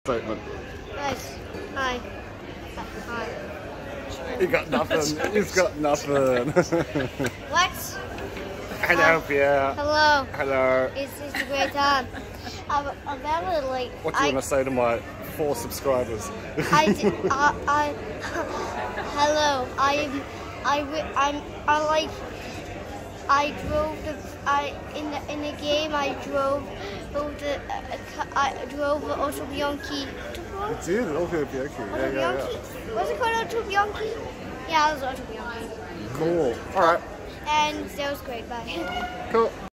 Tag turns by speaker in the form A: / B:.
A: Statement.
B: Nice. Hi. Hi.
A: He got nothing. He's got nothing.
B: What?
A: Hello, Pierre.
B: Hello.
A: Hello.
B: It's a great time. I'm very like.
A: What do you want to say to my 4 subscribers?
B: Hello. I drove in the game. I drove the Auto Bianchi.
A: You did, Auto Bianchi. Yeah.
B: Was it called Auto Bianchi? Yeah, it was Auto Bianchi.
A: Cool. All right.
B: And that was great. Bye.
A: Cool.